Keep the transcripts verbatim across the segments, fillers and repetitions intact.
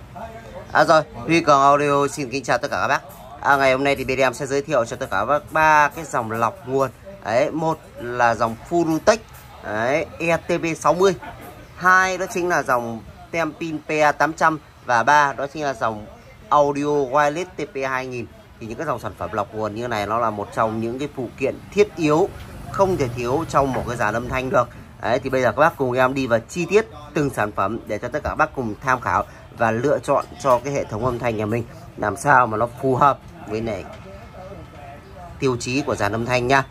À rồi, Huy Cường Audio xin kính chào tất cả các bác. À, ngày hôm nay thì bên em sẽ giới thiệu cho tất cả các bác ba cái dòng lọc nguồn. Đấy, một là dòng Furutech đấy, E T B sáu mươi, hai đó chính là dòng Tempin P A tám trăm và ba đó chính là dòng Audio Wireless T P hai nghìn. Thì những cái dòng sản phẩm lọc nguồn như này nó là một trong những cái phụ kiện thiết yếu không thể thiếu trong một cái dàn âm thanh được. Đấy, thì bây giờ các bác cùng em đi vào chi tiết từng sản phẩm để cho tất cả các bác cùng tham khảo và lựa chọn cho cái hệ thống âm thanh nhà mình làm sao mà nó phù hợp với này tiêu chí của dàn âm thanh nha.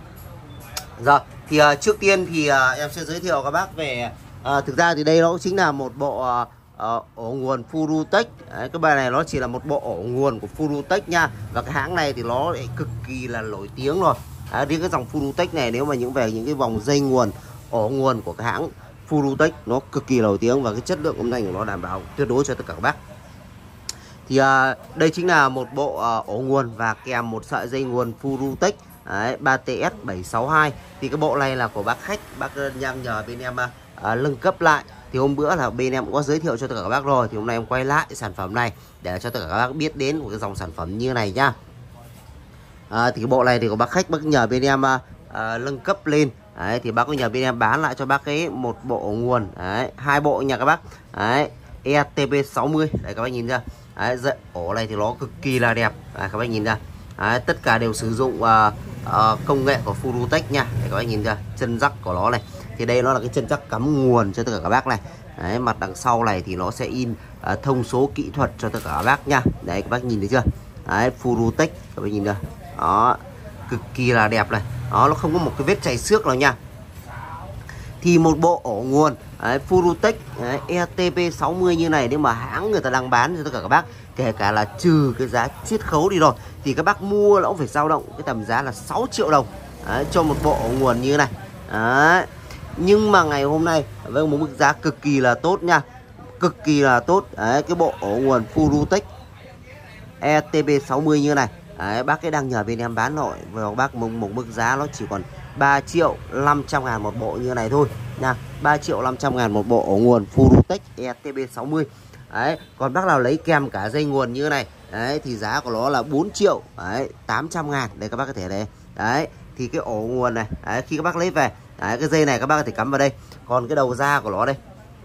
Rồi thì uh, trước tiên thì uh, em sẽ giới thiệu các bác về uh, thực ra thì đây nó cũng chính là một bộ uh, uh, ổ nguồn Furutech. Đấy, cái bài này nó chỉ là một bộ ổ nguồn của Furutech nha, và cái hãng này thì nó cực kỳ là nổi tiếng rồi. Đấy, riêng cái dòng Furutech này nếu mà những về những cái vòng dây nguồn ổ nguồn của cái hãng Furutech nó cực kỳ nổi tiếng và cái chất lượng âm thanh của nó đảm bảo tuyệt đối cho tất cả các bác. Thì uh, đây chính là một bộ uh, ổ nguồn và kèm một sợi dây nguồn Furutech ba T S bảy sáu hai. Thì cái bộ này là của bác khách, bác đang nhờ bên em uh, nâng cấp lại. Thì hôm bữa là bên em cũng có giới thiệu cho tất cả các bác rồi, thì hôm nay em quay lại sản phẩm này để cho tất cả các bác biết đến một cái dòng sản phẩm như này nhá. À, thì cái bộ này thì của bác khách bác nhờ bên em uh, nâng cấp lên. Đấy, thì bác có nhờ bên em bán lại cho bác cái một bộ ổ nguồn, đấy, hai bộ nha các bác. Đấy, E T B sáu mươi, đấy các bác nhìn ra. Đấy, dạy, ổ này thì nó cực kỳ là đẹp, đấy, các bác nhìn ra. Đấy, tất cả đều sử dụng uh, uh, công nghệ của Furutech nha, để các bác nhìn ra chân rắc của nó này. Thì đây nó là cái chân rắc cắm nguồn cho tất cả các bác này. Đấy, mặt đằng sau này thì nó sẽ in uh, thông số kỹ thuật cho tất cả các bác nha. Đấy, các bác nhìn thấy chưa? Đấy, Furutech, các bác nhìn ra. Đó, cực kỳ là đẹp này. Đó, nó không có một cái vết chảy xước nào nha. Thì một bộ ổ nguồn đấy, Furutech đấy, E T B sáu mươi như này nếu mà hãng người ta đang bán cho tất cả các bác, kể cả là trừ cái giá chiết khấu đi rồi, thì các bác mua nó cũng phải dao động cái tầm giá là sáu triệu đồng đấy, cho một bộ ổ nguồn như này. Đấy. Nhưng mà ngày hôm nay với một mức giá cực kỳ là tốt nha, cực kỳ là tốt. Đấy, cái bộ ổ nguồn Furutech E T B sáu mươi như này, đấy, bác ấy đang nhờ bên em bán nội và bác một, một mức giá nó chỉ còn ba triệu năm trăm ngàn một bộ như này thôi nha. Ba triệu năm trăm ngàn một bộ ổ nguồn Furutech E T B sáu mươi. Đấy, còn bác nào lấy kèm cả dây nguồn như này, đấy thì giá của nó là bốn triệu tám trăm ngàn. Đây các bác có thể đấy. Đấy, thì cái ổ nguồn này, đấy, khi các bác lấy về, đấy, cái dây này các bác có thể cắm vào đây. Còn cái đầu ra của nó đây.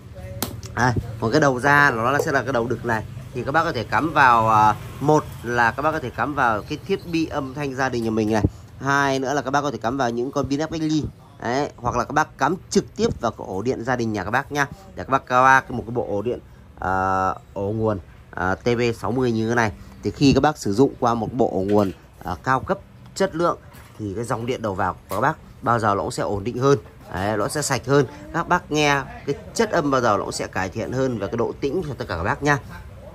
Đấy, còn cái đầu ra nó sẽ là cái đầu đực này, thì các bác có thể cắm vào uh, một là các bác có thể cắm vào cái thiết bị âm thanh gia đình nhà mình này, hai nữa là các bác có thể cắm vào những con pin ép ly. Đấy, hoặc là các bác cắm trực tiếp vào cái ổ điện gia đình nhà các bác nhá, để các bác qua một cái bộ ổ điện uh, ổ nguồn uh, T B sáu mươi như thế này. Thì khi các bác sử dụng qua một bộ ổ nguồn uh, cao cấp chất lượng thì cái dòng điện đầu vào của các bác bao giờ nó cũng sẽ ổn định hơn. Đấy, nó sẽ sạch hơn, các bác nghe cái chất âm bao giờ nó cũng sẽ cải thiện hơn và cái độ tĩnh cho tất cả các bác nha.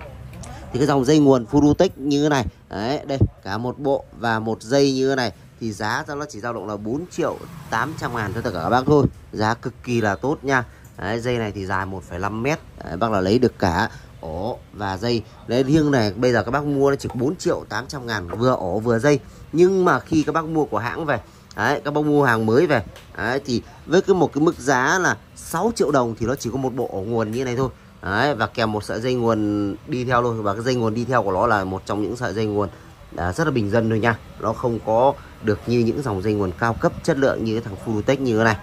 Thì cái dòng dây nguồn Furutech như thế này, đấy, đây cả một bộ và một dây như thế này thì giá cho nó chỉ dao động là bốn triệu tám trăm ngàn cho tất cả các bác thôi, giá cực kỳ là tốt nha. Đấy, dây này thì dài một phẩy năm mét, đấy, bác là lấy được cả ổ và dây. Đấy, riêng này bây giờ các bác mua nó chỉ bốn triệu tám trăm ngàn vừa ổ vừa dây. Nhưng mà khi các bác mua của hãng về, đấy, các bác mua hàng mới về, đấy, thì với cái một cái mức giá là sáu triệu đồng thì nó chỉ có một bộ ổ nguồn như này thôi. Đấy, và kèm một sợi dây nguồn đi theo luôn. Và cái dây nguồn đi theo của nó là một trong những sợi dây nguồn à, rất là bình dân thôi nha. Nó không có được như những dòng dây nguồn cao cấp chất lượng như cái thằng Furutech như thế này.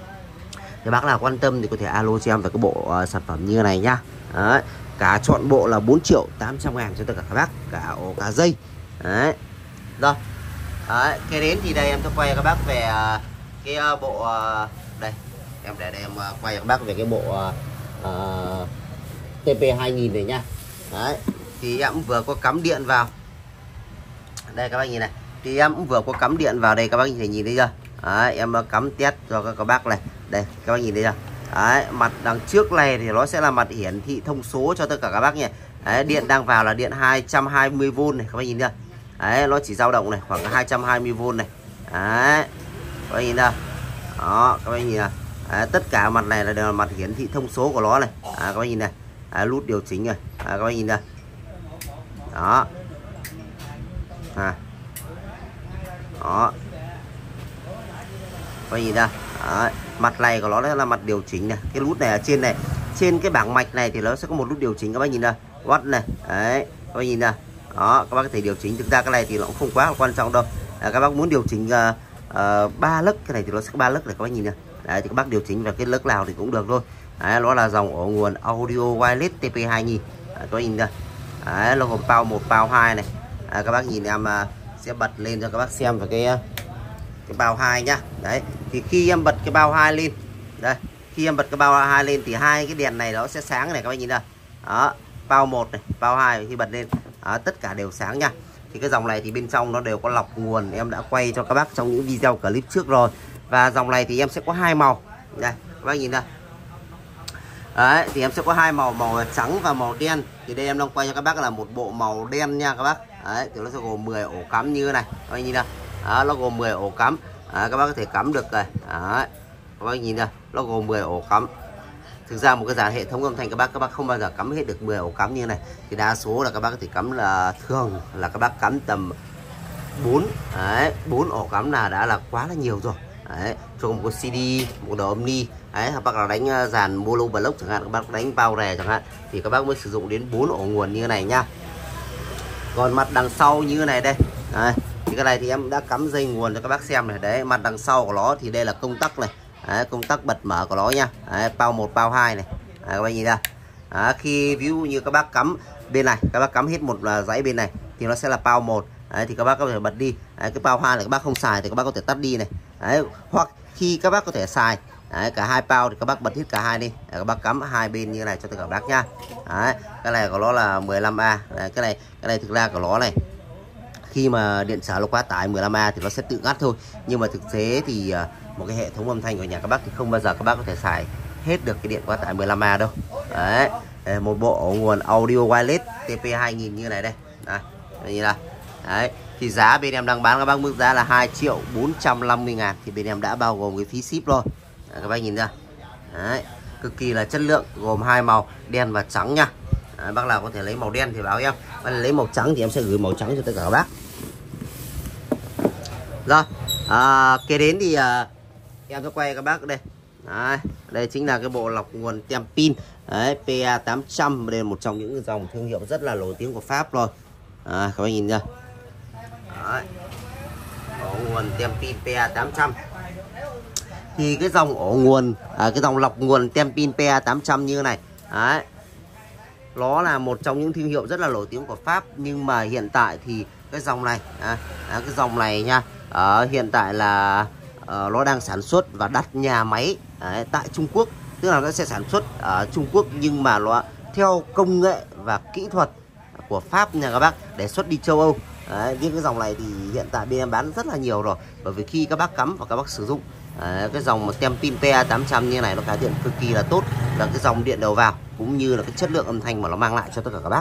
Thì bác nào quan tâm thì có thể alo cho em về cái bộ uh, sản phẩm như thế này nhá. Đấy, cả chọn bộ là bốn triệu tám trăm ngàn cho tất cả các bác, cả ổ cả dây. Đấy. Rồi. Đấy, cái đến thì đây em sẽ quay các bác về uh, cái uh, bộ uh, đây. Em để đây em uh, quay các bác về cái bộ uh, uh, T P hai nghìn này nha. Đấy, thì em cũng vừa có cắm điện vào. Đây các bác nhìn này. Thì em cũng vừa có cắm điện vào đây, các bác thể nhìn thấy chưa? Đấy, em cắm test cho các, các bác này. Đây, các bác nhìn thấy chưa? Đấy, mặt đằng trước này thì nó sẽ là mặt hiển thị thông số cho tất cả các bác nhỉ. Đấy, điện đang vào là điện hai trăm hai mươi vôn này, các bác nhìn chưa? Đấy, nó chỉ dao động này khoảng hai trăm hai mươi vôn này. Đấy, các bác nhìn chưa? Đó, các bác nhìn nào. Đấy, tất cả mặt này là đều là mặt hiển thị thông số của nó này. À, các bác nhìn này. Đấy, nút điều chỉnh này. À, các bác nhìn này. Đó. À. Đó. Các bác nhìn ra. Đấy, mặt này của nó là mặt điều chỉnh này. Cái nút này ở trên này, trên cái bảng mạch này thì nó sẽ có một nút điều chỉnh, các bác nhìn ra. watt này. Đấy, các bác nhìn này. Đó, các bác có thể điều chỉnh. Thực ra cái này thì nó cũng không quá là quan trọng đâu. À, các bác muốn điều chỉnh uh, uh, ba lấc, cái này thì nó sẽ có ba lấc này các bác nhìn này. Đấy, thì các bác điều chỉnh vào cái lấc nào thì cũng được thôi. Đấy, nó là dòng ổ nguồn audio wireless T P hai nghìn. Đấy, các bác nhìn đây. Đấy, nó gồm bao một, bao hai này. Đấy, các bác nhìn em uh, sẽ bật lên cho các bác xem về cái cái bao hai nhá. Đấy, thì khi em bật cái bao hai lên, đây, khi em bật cái bao hai lên thì hai cái đèn này nó sẽ sáng này các bác nhìn đây. Đó, bao một này, bao hai khi bật lên, đó, tất cả đều sáng nha. Thì cái dòng này thì bên trong nó đều có lọc nguồn, em đã quay cho các bác trong những video clip trước rồi. Và dòng này thì em sẽ có hai màu. Đây, các bác nhìn đây. Đấy, thì em sẽ có hai màu, màu trắng và màu đen. Thì đây em đang quay cho các bác là một bộ màu đen nha các bác. Đấy, thì nó sẽ gồm mười ổ cắm như thế này. Các bác nhìn đây. Đó, nó gồm mười ổ cắm. Đấy, các bác có thể cắm được rồi. Đấy, các bác nhìn đây, nó gồm mười ổ cắm. Thực ra một cái dàn hệ thống âm thanh các bác các bác không bao giờ cắm hết được mười ổ cắm như thế này. Thì đa số là các bác có thể cắm là thường là các bác cắm tầm bốn, đấy, bốn ổ cắm là đã là quá là nhiều rồi. Đấy, cho một cái xê đê, một đầu âm ni, đấy, các bác là đánh dàn mono block chẳng hạn, các bác đánh bao rè chẳng hạn, thì các bác mới sử dụng đến bốn ổ nguồn như thế này nhá. Còn mặt đằng sau như thế này đây, đấy, thì cái này thì em đã cắm dây nguồn cho các bác xem này. Đấy, mặt đằng sau của nó thì đây là công tắc này. Đấy, công tắc bật mở của nó nha. Đấy, bao một, bao hai này. Đấy, các bác nhìn ra. Đấy, khi ví dụ như các bác cắm bên này, các bác cắm hết một dãy bên này thì nó sẽ là bao một. Đấy, thì các bác có thể bật đi. Đấy, cái bao hai là các bác không xài thì các bác có thể tắt đi này. Đấy, hoặc khi các bác có thể xài, đấy, cả hai bao thì các bác bật hết cả hai đi. Đấy, các bác cắm hai bên như này cho tất cả các bác nha. Đấy, cái này của nó là mười lăm A. Đấy, cái này cái này thực ra của nó này, khi mà điện trở nó quá tải mười lăm A thì nó sẽ tự ngắt thôi. Nhưng mà thực tế thì một cái hệ thống âm thanh của nhà các bác thì không bao giờ các bác có thể xài hết được cái điện quá tải mười lăm A đâu. Đấy, một bộ ổ nguồn audio wireless T P hai nghìn như này đây. Đây, như là. Đấy, thì giá bên em đang bán các bác mức giá là hai triệu bốn trăm năm mươi ngàn. Thì bên em đã bao gồm cái phí ship rồi. Đấy, các bác nhìn ra. Đấy, cực kỳ là chất lượng, gồm hai màu đen và trắng nha. Đấy, bác nào có thể lấy màu đen thì báo em, bác lấy màu trắng thì em sẽ gửi màu trắng cho tất cả các bác. Rồi, à, kế đến thì à, em sẽ quay các bác đây. Đấy, đây chính là cái bộ lọc nguồn tem pin. Đấy, P A tám trăm, đây là một trong những dòng thương hiệu rất là nổi tiếng của Pháp rồi. À, các bác nhìn ra. Đấy, ổ nguồn tem pin P A tám trăm. Thì cái dòng ổ nguồn, à, cái dòng lọc nguồn tem pin P A tám trăm như thế này. Đấy, nó là một trong những thương hiệu rất là nổi tiếng của Pháp. Nhưng mà hiện tại thì cái dòng này, à, à, cái dòng này nha, à, hiện tại là à, nó đang sản xuất và đặt nhà máy à, tại Trung Quốc. Tức là nó sẽ sản xuất ở Trung Quốc nhưng mà nó theo công nghệ và kỹ thuật của Pháp nha các bác, để xuất đi châu Âu. Đấy, những cái dòng này thì hiện tại bên em bán rất là nhiều rồi. Bởi vì khi các bác cắm và các bác sử dụng à, cái dòng tem pin P A tám trăm như này, nó cải thiện cực kỳ là tốt là cái dòng điện đầu vào cũng như là cái chất lượng âm thanh mà nó mang lại cho tất cả các bác.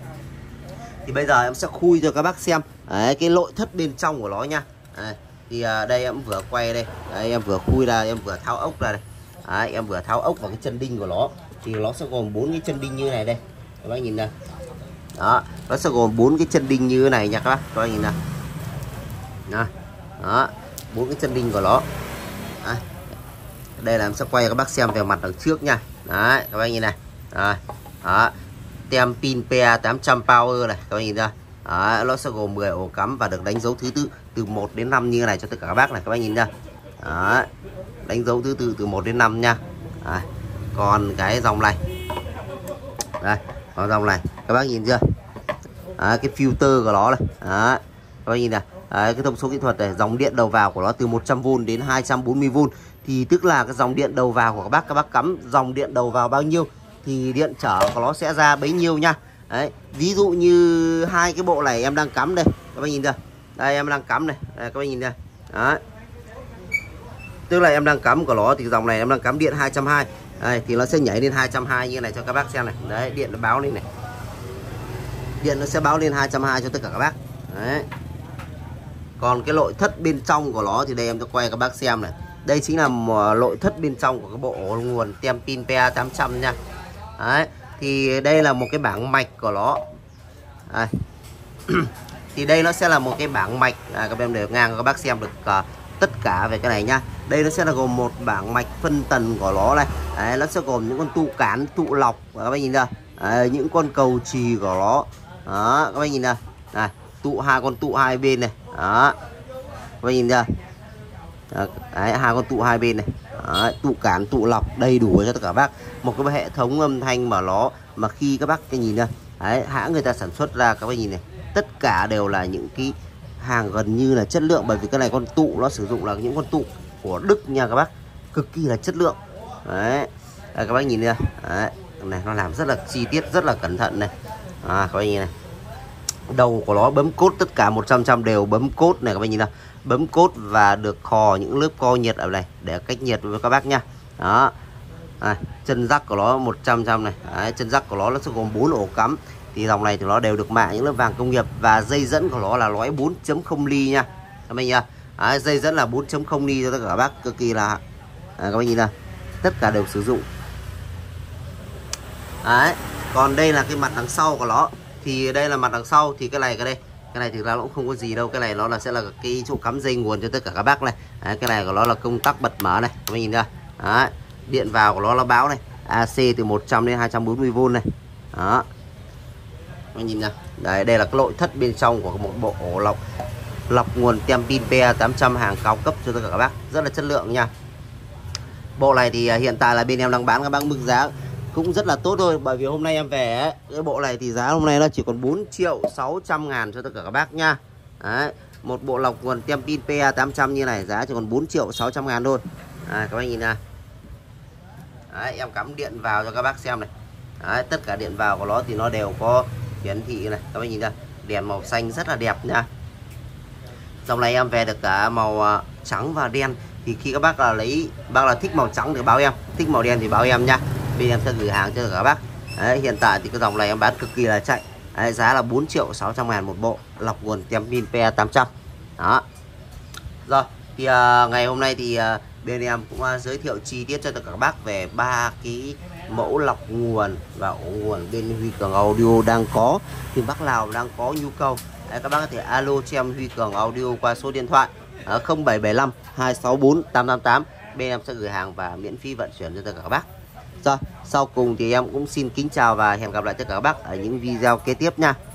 Thì bây giờ em sẽ khui cho các bác xem đấy, cái nội thất bên trong của nó nha. Đấy, thì à, đây em vừa quay đây, đấy, em vừa khui ra, em vừa tháo ốc ra đây. Đấy, em vừa tháo ốc vào cái chân đinh của nó. Thì nó sẽ gồm bốn cái chân đinh như này đây, các bác nhìn này. Đó, nó sẽ gồm bốn cái chân đinh như thế này nha các bác, các bác nhìn này. Đó, đó, bốn cái chân đinh của nó. Đấy, đây là em sẽ quay cho các bác xem về mặt đằng trước nha. Đấy, các bác nhìn này. Đấy, đó, tem pin P A tám trăm Power này, các bác nhìn ra. Đấy, nó sẽ gồm mười ổ cắm và được đánh dấu thứ tự từ một đến năm như thế này cho tất cả các bác này, các bác nhìn ra. Đấy, đánh dấu thứ tự từ một đến năm nha. Đấy, còn cái dòng này, đây, còn dòng này các bác nhìn chưa. Đấy, cái filter của nó này. Đấy, các bác nhìn này. Đấy, cái thông số kỹ thuật này, dòng điện đầu vào của nó từ một trăm vôn đến hai trăm bốn mươi vôn. Thì tức là cái dòng điện đầu vào của các bác, các bác cắm dòng điện đầu vào bao nhiêu thì điện trở của nó sẽ ra bấy nhiêu nha. Đấy, ví dụ như hai cái bộ này em đang cắm đây, các bác nhìn chưa. Đây em đang cắm này, đây, các bác nhìn đây. Đấy, tức là em đang cắm của nó thì dòng này em đang cắm điện hai trăm hai mươi. Đây, thì nó sẽ nhảy lên hai trăm hai mươi như này cho các bác xem này. Đấy, điện nó báo lên này. Điện nó sẽ báo lên hai trăm hai mươi cho tất cả các bác. Đấy. Còn cái nội thất bên trong của nó thì đây em sẽ quay các bác xem này. Đây chính là nội thất bên trong của cái bộ nguồn tem pin P A tám trăm nha. Đấy, thì đây là một cái bảng mạch của nó. Đây. Thì đây nó sẽ là một cái bảng mạch, à, các em để ngang các bác xem được uh, tất cả về cái này nha. Đây nó sẽ là gồm một bảng mạch phân tần của nó này. Đấy, nó sẽ gồm những con tụ cán, tụ lọc, các bác nhìn ra. Đấy, những con cầu chì của nó. Đó, các bác nhìn này. Này, tụ hai con tụ hai bên này. Đó. Các bác nhìn chưa? Đấy, hai con tụ hai bên này. Đấy, tụ cản, tụ lọc đầy đủ cho tất cả bác. Một cái hệ thống âm thanh mà nó mà khi các bác cái nhìn này. Đấy, hãng người ta sản xuất ra các bác nhìn này. Tất cả đều là những cái hàng gần như là chất lượng, bởi vì cái này con tụ nó sử dụng là những con tụ của Đức nha các bác, cực kỳ là chất lượng. Đấy, đây, các bác nhìn này, đấy, này nó làm rất là chi tiết, rất là cẩn thận này. À, các bác nhìn này, đầu của nó bấm cốt tất cả một trăm trăm đều bấm cốt này, các bác nhìn nào, bấm cốt và được khò những lớp co nhiệt ở này để cách nhiệt với các bác nha. Đó, à, chân rắc của nó một trăm trăm này. Đấy, chân rắc của nó nó sẽ gồm bốn ổ cắm. Thì dòng này thì nó đều được mạ những lớp vàng công nghiệp, và dây dẫn của nó là lõi bốn chấm không ly nha các bác nha. Đấy, dây dẫn là bốn chấm không ly cho tất cả các bác, cực kỳ là à, các bác nhìn nào, tất cả đều sử dụng. Đấy, còn đây là cái mặt đằng sau của nó. Thì đây là mặt đằng sau, thì cái này cái đây cái này thì ra nó cũng không có gì đâu. Cái này nó là sẽ là cái chỗ cắm dây nguồn cho tất cả các bác này. Đấy, cái này của nó là công tắc bật mở này, các bác nhìn ra. Đấy, điện vào của nó là báo này, a xê từ một trăm đến hai trăm bốn mươi vôn này. Đó, các nhìn nha. Đấy, đây là cái nội thất bên trong của một bộ ổ lọc lọc nguồn tem pin P A tám trăm hàng cao cấp cho tất cả các bác, rất là chất lượng nha. Bộ này thì hiện tại là bên em đang bán các bác mức giá cũng rất là tốt thôi, bởi vì hôm nay em về ấy, cái bộ này thì giá hôm nay nó chỉ còn bốn triệu sáu trăm ngàn cho tất cả các bác nha. Đấy, một bộ lọc nguồn tem pin P A tám trăm như này giá chỉ còn bốn triệu sáu trăm ngàn thôi. À, các bác nhìn nè. Đấy, em cắm điện vào cho các bác xem này. Đấy, tất cả điện vào của nó thì nó đều có hiển thị này, các bác nhìn ra, đèn màu xanh rất là đẹp nha. Dòng này em về được cả màu trắng và đen, thì khi các bác là lấy bác là thích màu trắng thì báo em, thích màu đen thì báo em nha, bên em sẽ gửi hàng cho các bác. Đấy, hiện tại thì cái dòng này em bán cực kỳ là chạy. Đấy, giá là bốn triệu sáu trăm ngàn một bộ lọc nguồn tem pin P A tám trăm. Đó. Rồi, thì uh, ngày hôm nay thì uh, bên em cũng uh, giới thiệu chi tiết cho tất cả các bác về ba cái mẫu lọc nguồn và ổ nguồn bên Huy Cường Audio đang có. Thì bác nào đang có nhu cầu, đấy, các bác có thể alo cho em Huy Cường Audio qua số điện thoại uh, không bảy bảy năm hai sáu bốn tám tám tám. Bên em sẽ gửi hàng và miễn phí vận chuyển cho tất cả các bác. Rồi, sau cùng thì em cũng xin kính chào và hẹn gặp lại tất cả các bác ở những video kế tiếp nha.